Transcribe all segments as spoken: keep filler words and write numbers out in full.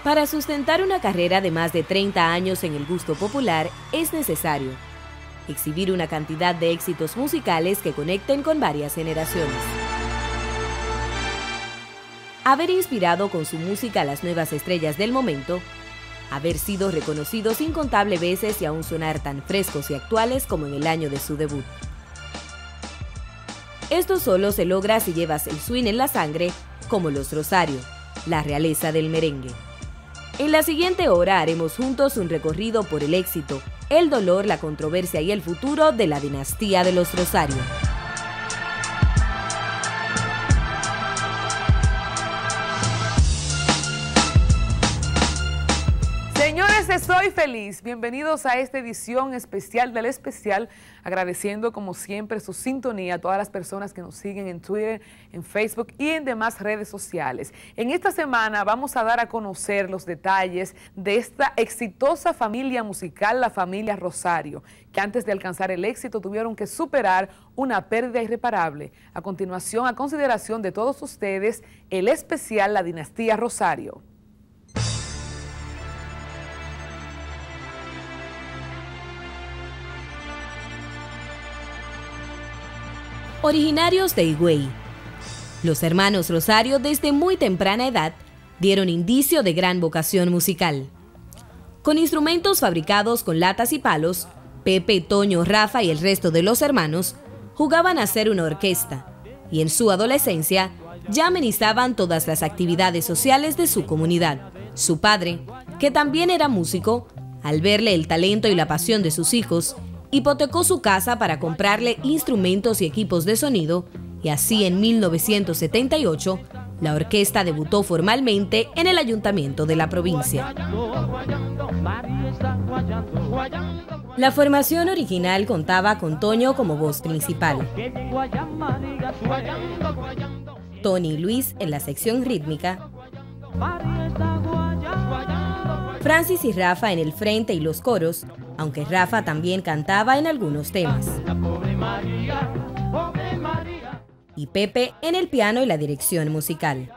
Para sustentar una carrera de más de treinta años en el gusto popular es necesario exhibir una cantidad de éxitos musicales que conecten con varias generaciones. Haber inspirado con su música a las nuevas estrellas del momento, haber sido reconocidos incontables veces y aún sonar tan frescos y actuales como en el año de su debut. Esto solo se logra si llevas el swing en la sangre, como los Rosario, la realeza del merengue. En la siguiente hora haremos juntos un recorrido por el éxito, el dolor, la controversia y el futuro de la dinastía de los Rosario. Señores, estoy feliz. Bienvenidos a esta edición especial del especial, agradeciendo como siempre su sintonía a todas las personas que nos siguen en Twitter, en Facebook y en demás redes sociales. En esta semana vamos a dar a conocer los detalles de esta exitosa familia musical, la familia Rosario, que antes de alcanzar el éxito tuvieron que superar una pérdida irreparable. A continuación, a consideración de todos ustedes, el especial La Dinastía Rosario. Originarios de Higüey, los hermanos Rosario desde muy temprana edad dieron indicio de gran vocación musical. Con instrumentos fabricados con latas y palos, Pepe, Toño, Rafa y el resto de los hermanos jugaban a ser una orquesta y en su adolescencia ya amenizaban todas las actividades sociales de su comunidad. Su padre, que también era músico, al verle el talento y la pasión de sus hijos, hipotecó su casa para comprarle instrumentos y equipos de sonido, y así en mil novecientos setenta y ocho la orquesta debutó formalmente en el ayuntamiento de la provincia. La formación original contaba con Toño como voz principal, Tony y Luis en la sección rítmica, Francis y Rafa en el frente y los coros, aunque Rafa también cantaba en algunos temas, y Pepe en el piano y la dirección musical.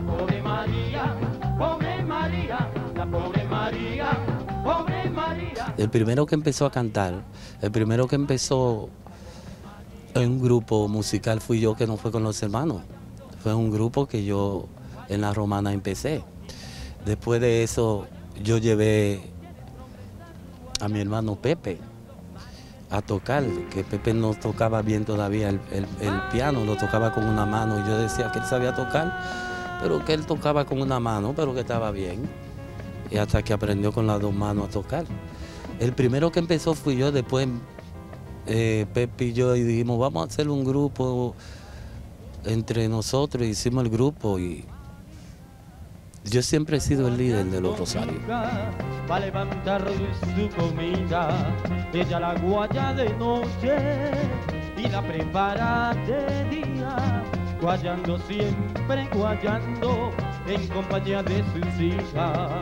El primero que empezó a cantar, el primero que empezó en un grupo musical fui yo, que no fue con los hermanos. Fue un grupo que yo en la Romana empecé. Después de eso yo llevé a mi hermano Pepe a tocar, que Pepe no tocaba bien todavía el, el, el piano, lo tocaba con una mano, y yo decía que él sabía tocar, pero que él tocaba con una mano, pero que estaba bien, y hasta que aprendió con las dos manos a tocar. El primero que empezó fui yo, después eh, Pepe y yo y dijimos, vamos a hacer un grupo entre nosotros, hicimos el grupo, y yo siempre he sido el líder de los Rosarios. Para levantar su comida, ella la guaya de noche y la prepara de día, guayando siempre, guayando en compañía de sus hijas.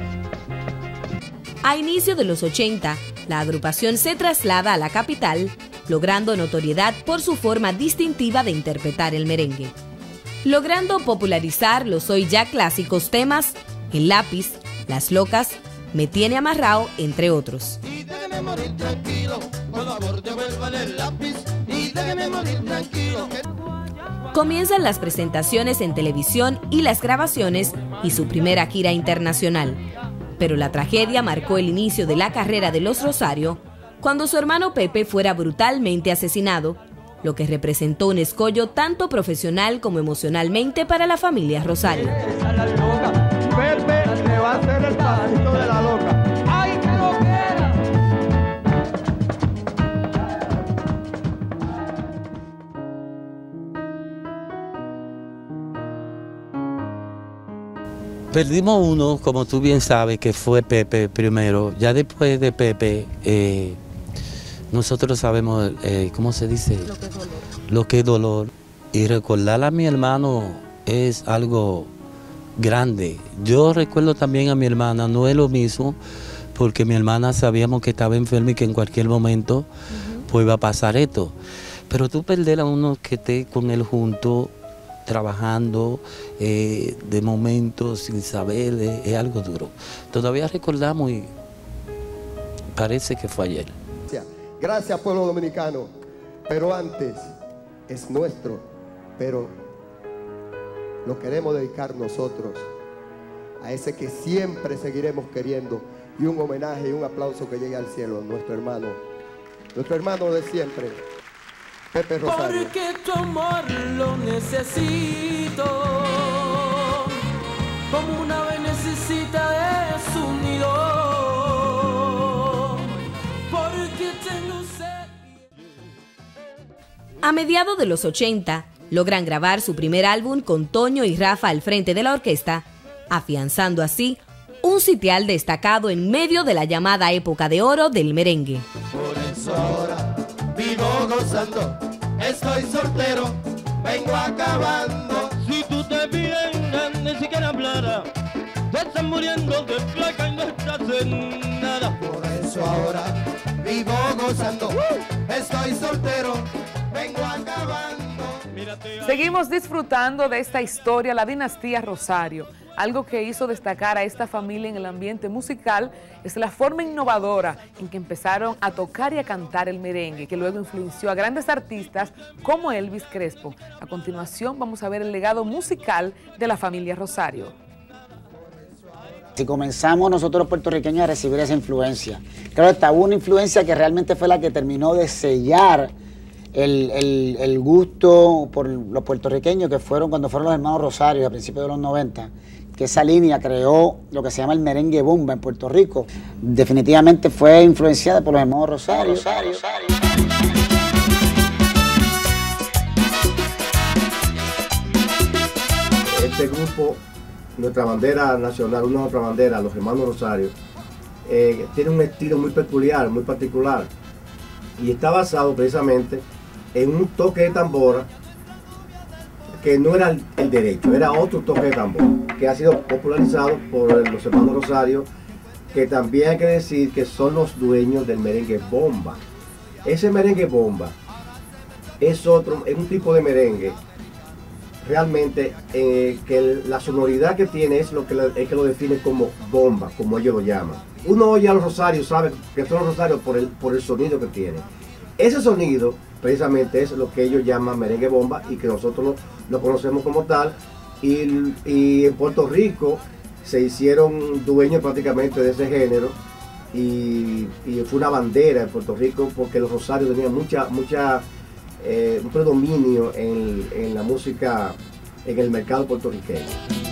A inicio de los ochenta, la agrupación se traslada a la capital, logrando notoriedad por su forma distintiva de interpretar el merengue, logrando popularizar los hoy ya clásicos temas El Lápiz, Las Locas, Me Tiene Amarrado, entre otros. Y déjeme morir tranquilo, por favor devuélvale el lápiz, y déjeme morir tranquilo. Comienzan las presentaciones en televisión y las grabaciones y su primera gira internacional. Pero la tragedia marcó el inicio de la carrera de los Rosario cuando su hermano Pepe fuera brutalmente asesinado, lo que representó un escollo tanto profesional como emocionalmente para la familia Rosario. Pepe le va a hacer el pasito de la loca. ¡Ay, qué loquera! Perdimos uno, como tú bien sabes, que fue Pepe primero. Ya después de Pepe, eh, nosotros sabemos, eh, ¿cómo se dice? Lo que es dolor. Lo que es dolor. Y recordar a mi hermano es algo grande. Yo recuerdo también a mi hermana, no es lo mismo, porque mi hermana sabíamos que estaba enferma y que en cualquier momento uh-huh. pues iba a pasar esto. Pero tú perder a uno que esté con él junto, trabajando eh, de momento sin saber, es, es algo duro. Todavía recordamos y parece que fue ayer. Gracias, pueblo dominicano, pero antes es nuestro, pero lo queremos dedicar nosotros a ese que siempre seguiremos queriendo, y un homenaje y un aplauso que llegue al cielo, nuestro hermano, nuestro hermano de siempre, Pepe Rosario. Porque tu amor lo necesito, como una ave necesita de su nido, porque tengo sed. A mediados de los ochenta, logran grabar su primer álbum con Toño y Rafa al frente de la orquesta, afianzando así un sitial destacado en medio de la llamada época de oro del merengue. Por eso ahora vivo gozando, estoy soltero, vengo acabando. Si tú te vienes, ni siquiera hablara, te estás muriendo de placa y no estás en nada. Por eso ahora vivo gozando, estoy soltero, vengo acabando. Seguimos disfrutando de esta historia, la dinastía Rosario. Algo que hizo destacar a esta familia en el ambiente musical es la forma innovadora en que empezaron a tocar y a cantar el merengue, que luego influenció a grandes artistas como Elvis Crespo. A continuación vamos a ver el legado musical de la familia Rosario. Si comenzamos nosotros los puertorriqueños a recibir esa influencia, claro, esta hubo una influencia que realmente fue la que terminó de sellar el, el, el gusto por los puertorriqueños, que fueron cuando fueron los hermanos Rosario a principios de los noventa, que esa línea creó lo que se llama el merengue bomba en Puerto Rico. Definitivamente fue influenciada por los hermanos Rosario. Rosario, Rosario. Este grupo, nuestra bandera nacional, una otra bandera, los hermanos Rosario, eh, tiene un estilo muy peculiar, muy particular, y está basado precisamente en un toque de tambora que no era el, el derecho, era otro toque de tambor, que ha sido popularizado por los hermanos Rosario, que también hay que decir que son los dueños del merengue bomba. Ese merengue bomba es otro, es un tipo de merengue realmente eh, que el, la sonoridad que tiene es lo que, es que lo define como bomba, como ellos lo llaman. Uno oye a los Rosarios, sabe que son los Rosarios por el, por el sonido que tiene. Ese sonido precisamente es lo que ellos llaman merengue bomba y que nosotros lo, lo conocemos como tal. Y, y en Puerto Rico se hicieron dueños prácticamente de ese género y, y fue una bandera en Puerto Rico porque los Rosarios tenían mucha, mucha, eh, un predominio en, en la música, en el mercado puertorriqueño.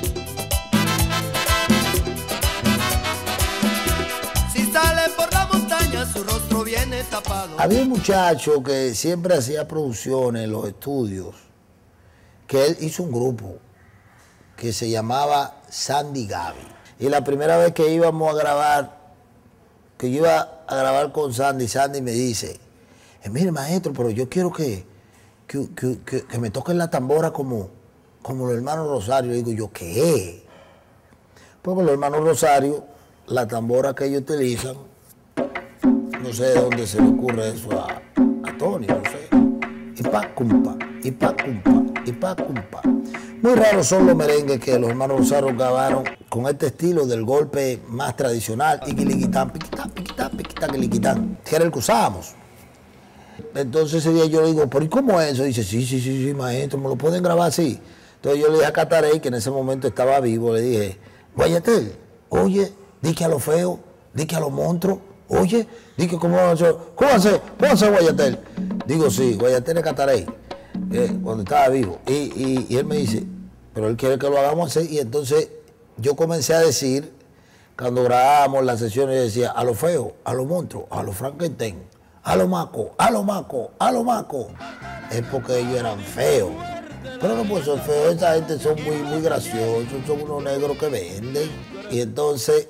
Si sale por la montaña, su rostro viene tapado. Había un muchacho que siempre hacía producciones en los estudios, que él hizo un grupo que se llamaba Sandy Gaby. Y la primera vez que íbamos a grabar, que yo iba a grabar con Sandy, Sandy me dice, eh, mire maestro, pero yo quiero que, que, que, que, que me toquen la tambora como, como los hermanos Rosario. Y digo yo, ¿qué? Porque los hermanos Rosario, la tambora que ellos utilizan, no sé de dónde se le ocurre eso a, a Tony, no sé. Y pa cumpa, y pa cumpa, y pa cumpa. Muy raros son los merengues que los hermanos Rosario grabaron con este estilo del golpe más tradicional, y quiliquitán, piquitán, piquitán, piquitán, quiliquitán, que era el que usábamos. Entonces ese día yo le digo, ¿pero y cómo es eso? Dice, sí, sí, sí, sí, maestro, ¿me lo pueden grabar así? Entonces yo le dije a Catarey, que en ese momento estaba vivo, le dije, Guayatel, oye, di que a lo feo, di que a los monstruos, oye, di que cómo van a hacer, ¿cómo van a hacer, cómo van a hacer Guayatel? Digo, sí, Guayatel es Catarey. Eh, cuando estaba vivo, y, y, y él me dice, pero él quiere que lo hagamos así, y entonces yo comencé a decir, cuando grabábamos las sesiones, yo decía, a lo feo, a los monstruos, a los Frankenstein, a lo maco, a lo maco, a lo maco, es porque ellos eran feos, pero no puede ser feo, esa gente son muy, muy graciosos, son unos negros que venden, y entonces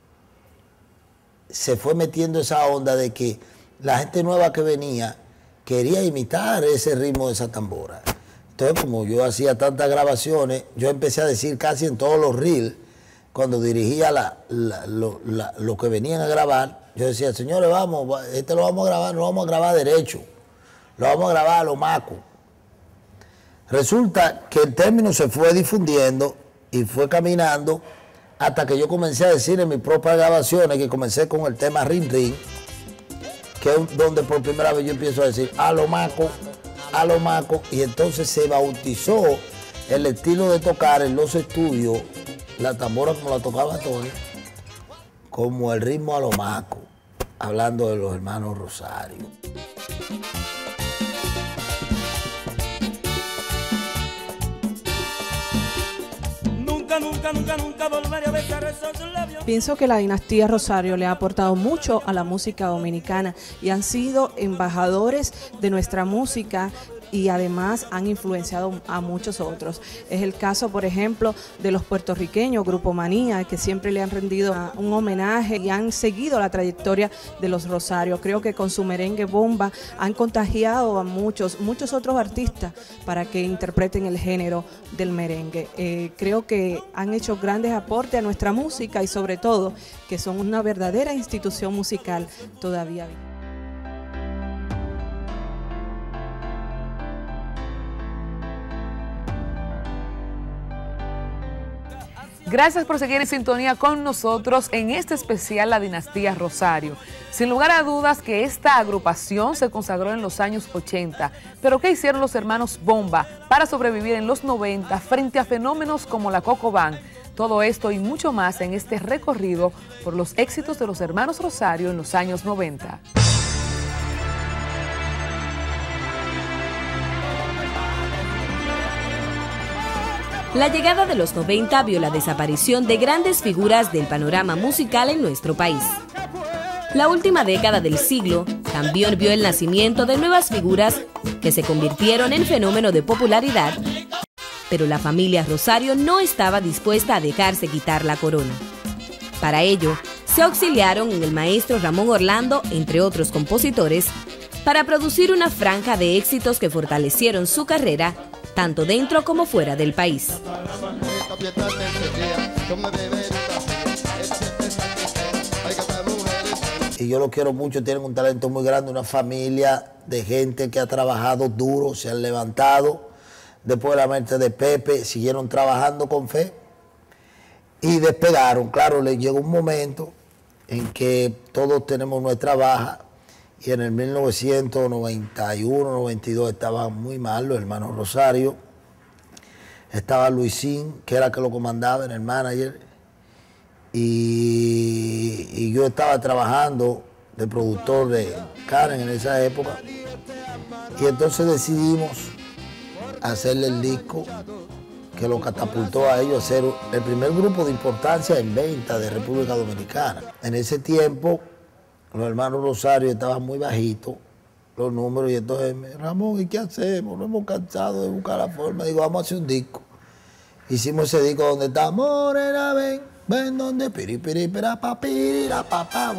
se fue metiendo esa onda de que la gente nueva que venía quería imitar ese ritmo de esa tambora. Entonces, como yo hacía tantas grabaciones, yo empecé a decir casi en todos los reels, cuando dirigía la, la, lo, la, lo que venían a grabar, yo decía, señores, vamos, este lo vamos a grabar, no lo vamos a grabar derecho, lo vamos a grabar a lo maco. Resulta que el término se fue difundiendo y fue caminando hasta que yo comencé a decir en mis propias grabaciones, que comencé con el tema Rin Rin, que es donde por primera vez yo empiezo a decir a lo maco, a lo maco, y entonces se bautizó el estilo de tocar en los estudios, la tambora como la tocaba Tony, como el ritmo a lo maco, hablando de los hermanos Rosario. Nunca, nunca, nunca, nunca volveré a besar esos labios. Pienso que la dinastía Rosario le ha aportado mucho a la música dominicana y han sido embajadores de nuestra música y además han influenciado a muchos otros. Es el caso, por ejemplo, de los puertorriqueños, Grupo Manía, que siempre le han rendido un homenaje y han seguido la trayectoria de los Rosario. Creo que con su merengue bomba han contagiado a muchos, muchos otros artistas para que interpreten el género del merengue. Eh, creo que han hecho grandes aportes a nuestra música y sobre todo que son una verdadera institución musical todavía. Gracias por seguir en sintonía con nosotros en este especial La Dinastía Rosario. Sin lugar a dudas que esta agrupación se consagró en los años ochenta, pero ¿qué hicieron los hermanos Bomba para sobrevivir en los noventa frente a fenómenos como la Coco Band? Todo esto y mucho más en este recorrido por los éxitos de los hermanos Rosario en los años noventa. La llegada de los noventa vio la desaparición de grandes figuras del panorama musical en nuestro país. La última década del siglo también vio el nacimiento de nuevas figuras que se convirtieron en fenómeno de popularidad, pero la familia Rosario no estaba dispuesta a dejarse quitar la corona. Para ello, se auxiliaron en el maestro Ramón Orlando, entre otros compositores, para producir una franja de éxitos que fortalecieron su carrera tanto dentro como fuera del país. Y yo lo quiero mucho, tienen un talento muy grande, una familia de gente que ha trabajado duro, se han levantado. Después de la muerte de Pepe, siguieron trabajando con fe y despegaron. Claro, les llegó un momento en que todos tenemos nuestra baja, y en el mil novecientos noventa y uno, noventa y dos estaban muy mal los hermanos Rosario. Estaba Luisín, que era el que lo comandaba en el manager, y, y yo estaba trabajando de productor de Karen en esa época, y entonces decidimos hacerle el disco que lo catapultó a ellos a ser el primer grupo de importancia en venta de República Dominicana. En ese tiempo los hermanos Rosario estaban muy bajitos los números, y entonces, Ramón, ¿y qué hacemos? No hemos cansado de buscar la forma. Digo, vamos a hacer un disco. Hicimos ese disco donde está Morena, ven, ven donde piri, piri, pira, pa, pira, pa, pa,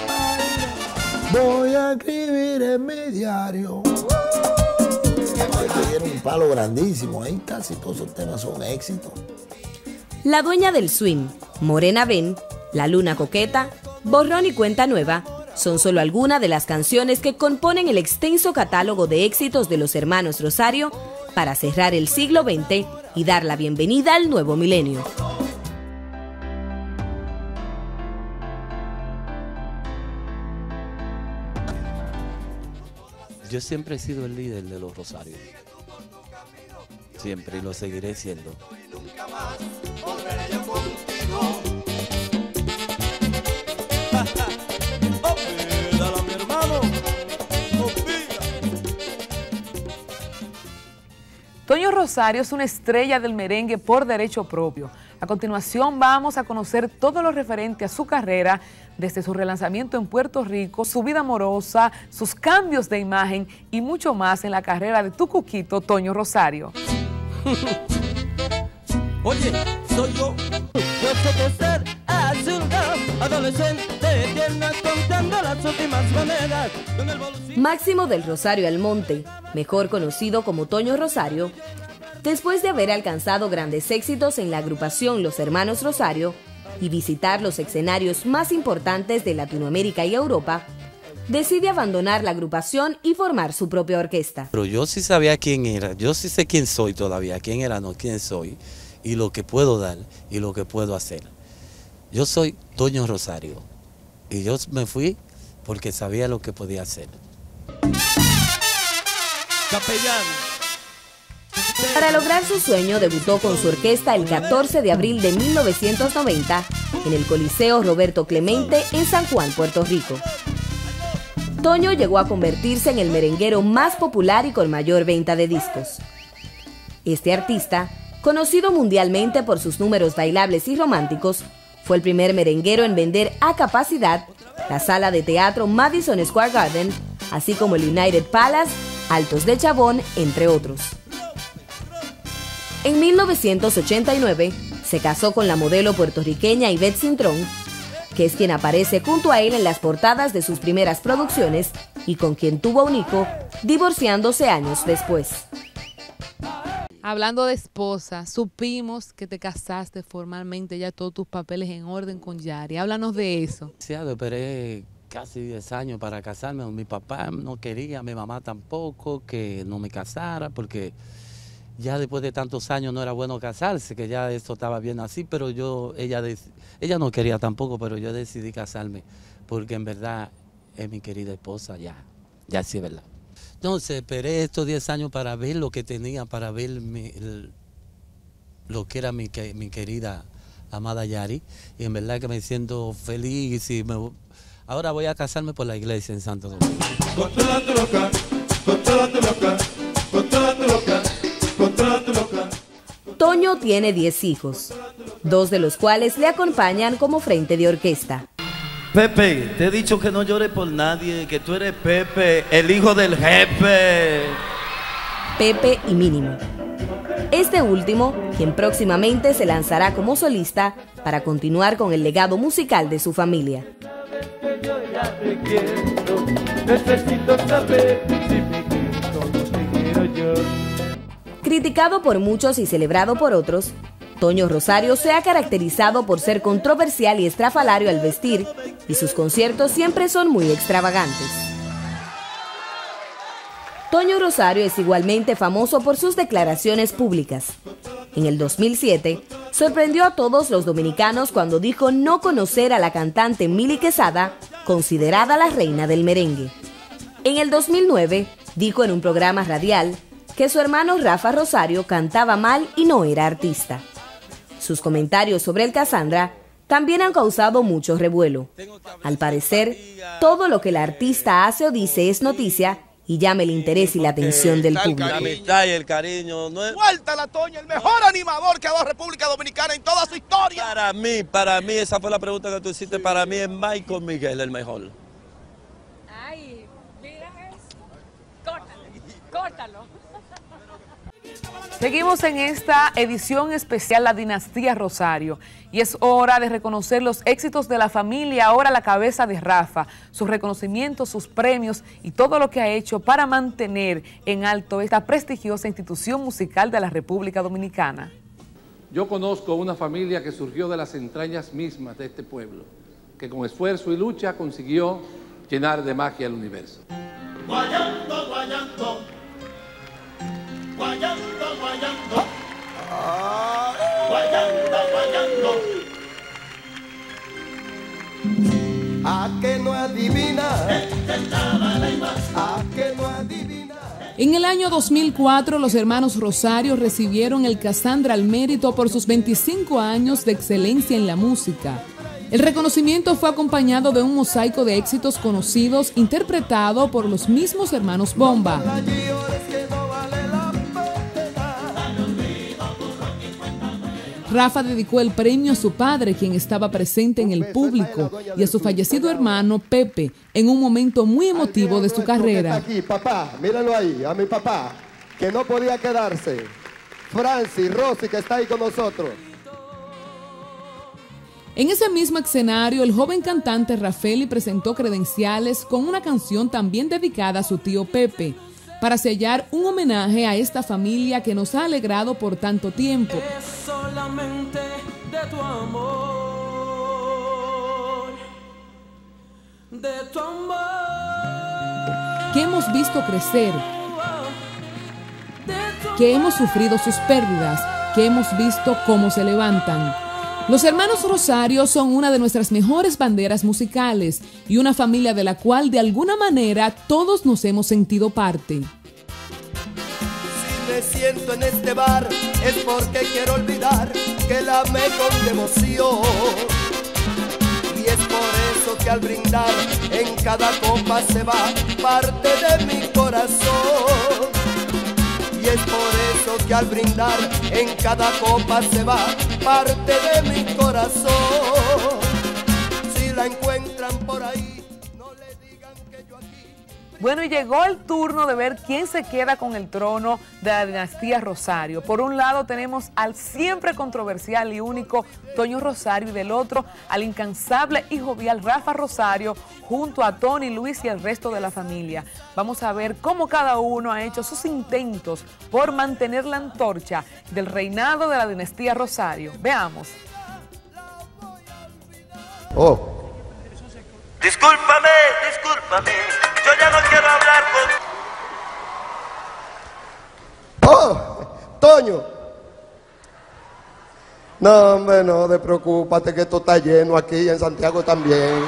voy a escribir en mi diario. Escribieron un palo grandísimo, ahí casi todos esos temas son éxitos. La dueña del swing, Morena Ven, La Luna Coqueta, Borrón y Cuenta Nueva, son solo algunas de las canciones que componen el extenso catálogo de éxitos de los hermanos Rosario para cerrar el siglo veinte y dar la bienvenida al nuevo milenio. Yo siempre he sido el líder de los Rosarios. Siempre, y lo seguiré siendo. Toño Rosario es una estrella del merengue por derecho propio. A continuación vamos a conocer todo lo referente a su carrera, desde su relanzamiento en Puerto Rico, su vida amorosa, sus cambios de imagen y mucho más en la carrera de tu cuquito, Toño Rosario. Oye, soy yo. Yo sé que ser azulado, adolescente, tierna, contando las últimas monedas. Máximo del Rosario Almonte, mejor conocido como Toño Rosario, después de haber alcanzado grandes éxitos en la agrupación Los Hermanos Rosario y visitar los escenarios más importantes de Latinoamérica y Europa, decide abandonar la agrupación y formar su propia orquesta. Pero yo sí sabía quién era, yo sí sé quién soy todavía, quién era, no quién soy, y lo que puedo dar y lo que puedo hacer. Yo soy Toño Rosario, y yo me fui porque sabía lo que podía hacer. Capellán. Para lograr su sueño, debutó con su orquesta el catorce de abril de mil novecientos noventa en el Coliseo Roberto Clemente en San Juan, Puerto Rico. Toño llegó a convertirse en el merenguero más popular y con mayor venta de discos. Este artista, conocido mundialmente por sus números bailables y románticos, fue el primer merenguero en vender a capacidad la sala de teatro Madison Square Garden, así como el United Palace, Altos de Chabón, entre otros. En mil novecientos ochenta y nueve se casó con la modelo puertorriqueña Ivette Cintrón, que es quien aparece junto a él en las portadas de sus primeras producciones y con quien tuvo un hijo, divorciándose años después. Hablando de esposa, supimos que te casaste formalmente, ya todos tus papeles en orden con Yari. Háblanos de eso. Sí, esperé casi diez años para casarme. Mi papá no quería, mi mamá tampoco, que no me casara, porque ya después de tantos años no era bueno casarse, que ya esto estaba bien así, pero yo, ella, ella no quería tampoco, pero yo decidí casarme, porque en verdad es mi querida esposa, ya, ya sí es verdad. Entonces esperé estos diez años para ver lo que tenía, para ver mi, el, lo que era mi, mi querida amada Yari, y en verdad que me siento feliz y me, ahora voy a casarme por la iglesia en Santo Domingo. Controla tu loca, controla tu loca, controla tu loca, controla tu loca. Toño tiene diez hijos, dos de los cuales le acompañan como frente de orquesta. Pepe, te he dicho que no llores por nadie, que tú eres Pepe, el hijo del jefe. Pepe y Mínimo. Este último, quien próximamente se lanzará como solista para continuar con el legado musical de su familia. Yo ya te quiero, necesito saber si me quieres como te quiero yo. Criticado por muchos y celebrado por otros, Toño Rosario se ha caracterizado por ser controversial y estrafalario al vestir, y sus conciertos siempre son muy extravagantes. Toño Rosario es igualmente famoso por sus declaraciones públicas. En el dos mil siete, sorprendió a todos los dominicanos cuando dijo no conocer a la cantante Mili Quesada, considerada la reina del merengue. En el dos mil nueve, dijo en un programa radial que su hermano Rafa Rosario cantaba mal y no era artista. Sus comentarios sobre el Casandra también han causado mucho revuelo. Al parecer, todo lo que el artista hace o dice es noticia y llama el interés y la atención del público. La amistad y el cariño no es... Suéltala, Toño, el mejor animador que ha dado República Dominicana en toda su historia. Para mí, para mí, esa fue la pregunta que tú hiciste, para mí es Michael Miguel el mejor. Ay, mira eso. Córtalo, córtalo. Seguimos en esta edición especial La Dinastía Rosario y es hora de reconocer los éxitos de la familia ahora a la cabeza de Rafa, sus reconocimientos, sus premios y todo lo que ha hecho para mantener en alto esta prestigiosa institución musical de la República Dominicana. Yo conozco una familia que surgió de las entrañas mismas de este pueblo, que con esfuerzo y lucha consiguió llenar de magia el universo. Guayando, guayando. Guayando, guayando, ah, guayando, guayando. A que no adivina, a que no adivina. En el año dos mil cuatro, los hermanos Rosario recibieron el Casandra al Mérito por sus veinticinco años de excelencia en la música. El reconocimiento fue acompañado de un mosaico de éxitos conocidos interpretado por los mismos hermanos Bomba. Rafa dedicó el premio a su padre, quien estaba presente en el público, y a su fallecido hermano Pepe, en un momento muy emotivo de su carrera. Aquí, papá, míralo ahí, a mi papá, que no podía quedarse. Francis, Rosy, que está ahí con nosotros. En ese mismo escenario, el joven cantante Rafeli presentó credenciales con una canción también dedicada a su tío Pepe, para sellar un homenaje a esta familia que nos ha alegrado por tanto tiempo. Es solamente de tu amor, de tu amor. que hemos visto crecer, que hemos sufrido sus pérdidas, que hemos visto cómo se levantan. Los hermanos Rosario son una de nuestras mejores banderas musicales y una familia de la cual de alguna manera todos nos hemos sentido parte. Si me siento en este bar es porque quiero olvidar que la amé con devoción. Y es por eso que al brindar en cada copa se va parte de mi corazón. Y es por eso que al brindar en cada copa se va parte de mi corazón. Si la encuentran por ahí, no le digan que yo aquí. Bueno, y llegó el turno de ver quién se queda con el trono de la dinastía Rosario. Por un lado tenemos al siempre controversial y único Toño Rosario y del otro al incansable y jovial Rafa Rosario junto a Tony, Luis y el resto de la familia. Vamos a ver cómo cada uno ha hecho sus intentos por mantener la antorcha del reinado de la dinastía Rosario. Veamos. Oh. Discúlpame, discúlpame, yo ya no quiero hablar con... ¡Oh! ¡Toño! No, hombre, no te preocúpate que esto está lleno aquí en Santiago también.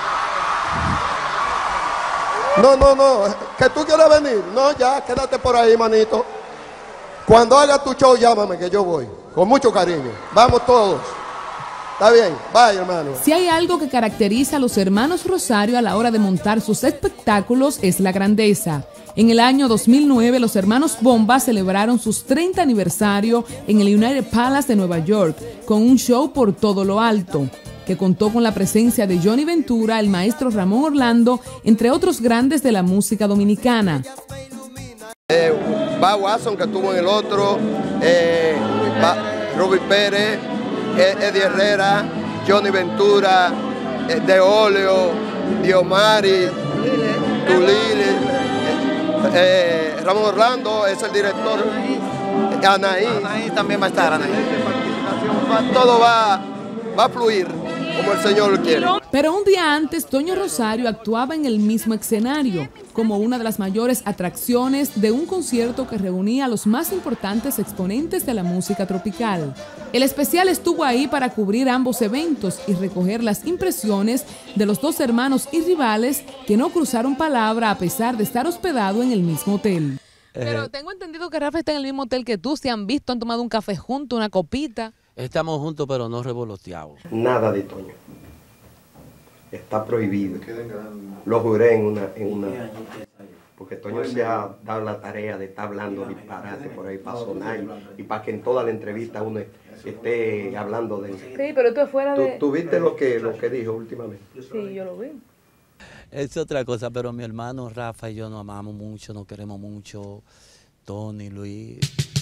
No, no, no, que tú quieres venir. No, ya, quédate por ahí, manito. Cuando haga tu show, llámame que yo voy. Con mucho cariño. Vamos todos. Está bien, bye, hermano. Si hay algo que caracteriza a los hermanos Rosario a la hora de montar sus espectáculos es la grandeza. En el año dos mil nueve, los hermanos Bomba celebraron sus treinta aniversario en el United Palace de Nueva York con un show por todo lo alto, que contó con la presencia de Johnny Ventura, el maestro Ramón Orlando, entre otros grandes de la música dominicana. Eh, Va Watson, que estuvo en el otro, eh, Ruby Pérez, Eddie Herrera, Johnny Ventura, eh, De Oleo, Diomari, Tulile, eh, eh, Ramón Orlando es el director, Anaí. Anaí también va a estar, Anaí. Todo va, va a fluir como el Señor quiere. Pero un día antes, Toño Rosario actuaba en el mismo escenario, como una de las mayores atracciones de un concierto que reunía a los más importantes exponentes de la música tropical. El especial estuvo ahí para cubrir ambos eventos y recoger las impresiones de los dos hermanos y rivales que no cruzaron palabra a pesar de estar hospedado en el mismo hotel. Pero tengo entendido que Rafa está en el mismo hotel que tú, se han visto, han tomado un café juntos, una copita. Estamos juntos, pero no revoloteados. Nada de Toño. Está prohibido. Lo juré en una... En una porque Toño se ha dado la tarea de estar hablando disparate por ahí para sonar y, y para que en toda la entrevista uno esté hablando de... Sí, pero esto es fuera de... ¿Tú, tú viste lo que, lo que dijo últimamente? Sí, yo lo vi. Es otra cosa, pero mi hermano Rafa y yo nos amamos mucho, nos queremos mucho. Tony, Luis...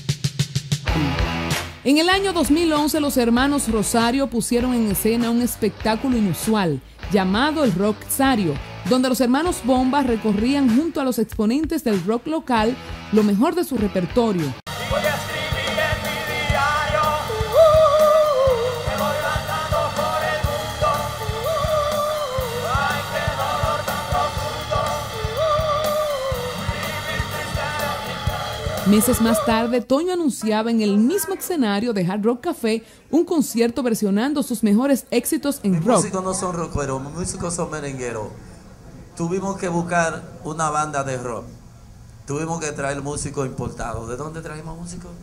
En el año dos mil once, los hermanos Rosario pusieron en escena un espectáculo inusual llamado el Rocksario, donde los hermanos Bomba recorrían junto a los exponentes del rock local lo mejor de su repertorio. Meses más tarde, Toño anunciaba en el mismo escenario de Hard Rock Café un concierto versionando sus mejores éxitos en Mis rock. músicos no son rockeros, mis músicos son merengueros. Tuvimos que buscar una banda de rock. Tuvimos que traer músicos importados. ¿De dónde trajimos músicos?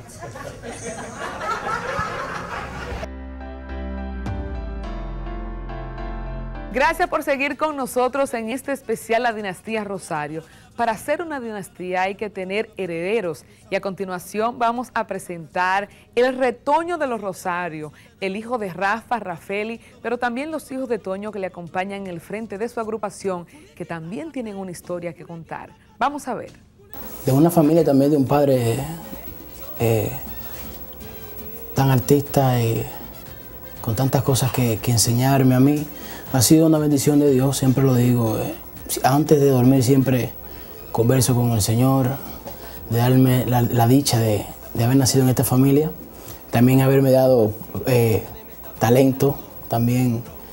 Gracias por seguir con nosotros en este especial La Dinastía Rosario. Para ser una dinastía hay que tener herederos y a continuación vamos a presentar el retoño de los Rosario, el hijo de Rafa, Rafeli, pero también los hijos de Toño que le acompañan en el frente de su agrupación, que también tienen una historia que contar. Vamos a ver. De una familia también, de un padre eh, tan artista y con tantas cosas que, que enseñarme a mí. Ha sido una bendición de Dios, siempre lo digo. Eh, antes de dormir siempre converso con el Señor, de darme la, la dicha de, de haber nacido en esta familia. También haberme dado eh, talento, también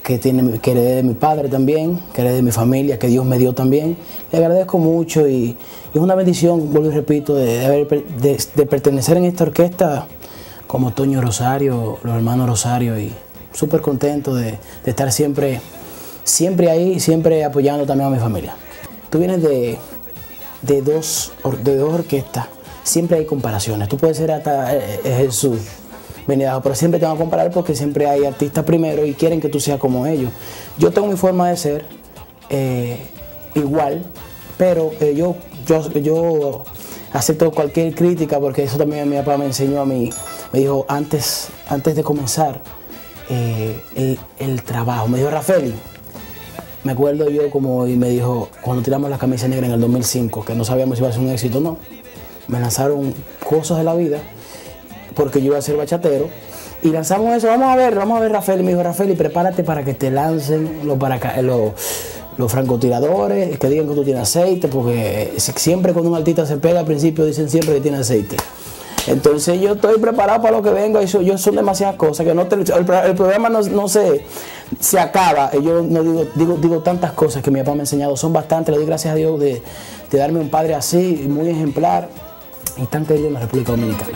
que, tiene, que heredé de mi padre también, que heredé de mi familia, que Dios me dio también. Le agradezco mucho y, y es una bendición, vuelvo y repito, de, de, haber, de, de pertenecer en esta orquesta como Toño Rosario, los hermanos Rosario, y súper contento de, de estar siempre, siempre ahí, siempre apoyando también a mi familia. Tú vienes de, de, dos, de dos orquestas, siempre hay comparaciones. Tú puedes ser hasta eh, Jesús, venido, pero siempre te van a comparar porque siempre hay artistas primero y quieren que tú seas como ellos. Yo tengo mi forma de ser eh, igual, pero eh, yo, yo, yo acepto cualquier crítica porque eso también mi papá me enseñó a mí. Me dijo antes, antes de comenzar eh, el, el trabajo, me dijo Rafaeli, me acuerdo yo como y me dijo cuando tiramos la camisa negra en el dos mil cinco, que no sabíamos si iba a ser un éxito o no, me lanzaron cosas de la vida porque yo iba a ser bachatero y lanzamos eso, vamos a ver, vamos a ver Rafaeli, me dijo Rafaeli, prepárate para que te lancen los, paraca los, los francotiradores, que digan que tú tienes aceite, porque siempre cuando un artista se pega al principio dicen siempre que tiene aceite. Entonces yo estoy preparado para lo que venga y yo, yo son demasiadas cosas que no te, el, el programa no, no se, se acaba. Yo no digo, digo, digo tantas cosas que mi papá me ha enseñado, son bastantes, le doy gracias a Dios de, de darme un padre así, muy ejemplar y tan querido en la República Dominicana.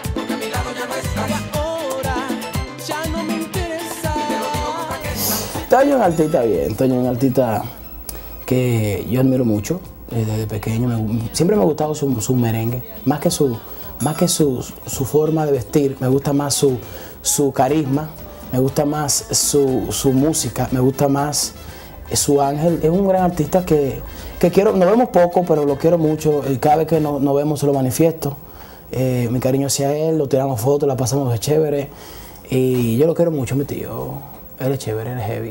Toño es un artista bien, Toño es un artista que yo admiro mucho desde pequeño, me, siempre me ha gustado su, su merengue, más que su... Más que su, su forma de vestir, me gusta más su, su carisma, me gusta más su, su música, me gusta más su ángel. Es un gran artista que, que quiero, nos vemos poco, pero lo quiero mucho. Y cada vez que nos, nos vemos se lo manifiesto. Eh, mi cariño hacia él, lo tiramos fotos, la pasamos de chévere. Y yo lo quiero mucho, mi tío. Él es chévere, él es heavy.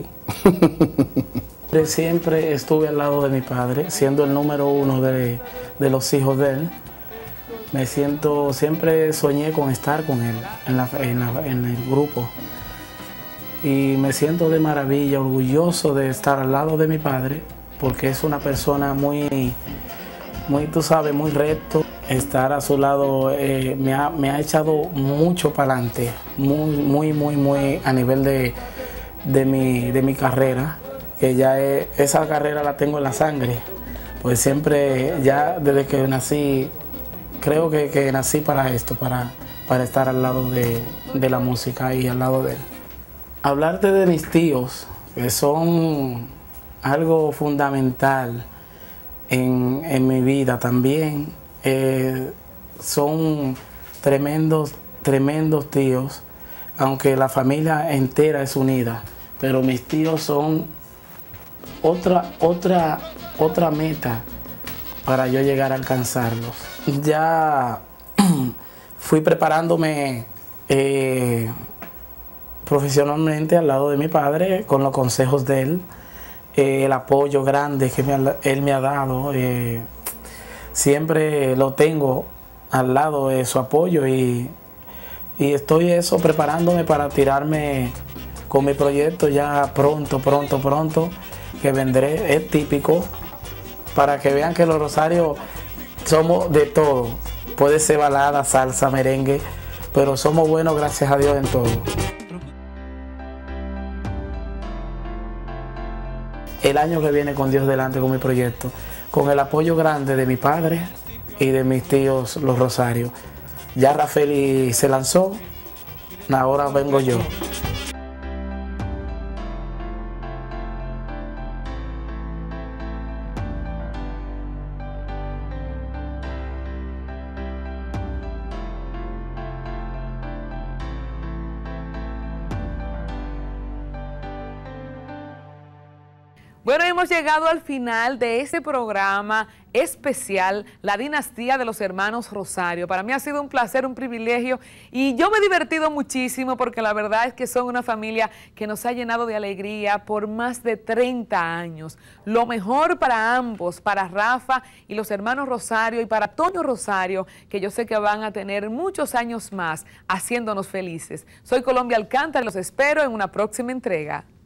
Siempre estuve al lado de mi padre, siendo el número uno de, de los hijos de él. Me siento, siempre soñé con estar con él en, la, en, la, en el grupo y me siento de maravilla, orgulloso de estar al lado de mi padre porque es una persona muy, muy tú sabes, muy recto. Estar a su lado eh, me, ha, me ha echado mucho para adelante, muy, muy, muy, muy a nivel de, de, mi, de mi carrera, que ya es, esa carrera la tengo en la sangre, pues siempre, ya desde que nací, creo que, que nací para esto, para, para estar al lado de, de la música y al lado de él. Hablarte de mis tíos, que son algo fundamental en, en mi vida también, eh, son tremendos, tremendos tíos, aunque la familia entera es unida, pero mis tíos son otra, otra, otra meta para yo llegar a alcanzarlos. Ya fui preparándome eh, profesionalmente al lado de mi padre, con los consejos de él, eh, el apoyo grande que me, él me ha dado, eh, siempre lo tengo al lado de su apoyo y, y estoy eso preparándome para tirarme con mi proyecto ya pronto, pronto, pronto, que vendré, es típico, para que vean que los Rosarios somos de todo. Puede ser balada, salsa, merengue, pero somos buenos, gracias a Dios, en todo. El año que viene, con Dios delante, con mi proyecto, con el apoyo grande de mi padre y de mis tíos, los Rosarios. Ya Rafaeli se lanzó, ahora vengo yo. Bueno, hemos llegado al final de este programa especial, La Dinastía de los Hermanos Rosario. Para mí ha sido un placer, un privilegio y yo me he divertido muchísimo porque la verdad es que son una familia que nos ha llenado de alegría por más de treinta años. Lo mejor para ambos, para Rafa y los hermanos Rosario y para Toño Rosario, que yo sé que van a tener muchos años más haciéndonos felices. Soy Colombia Alcántara y los espero en una próxima entrega.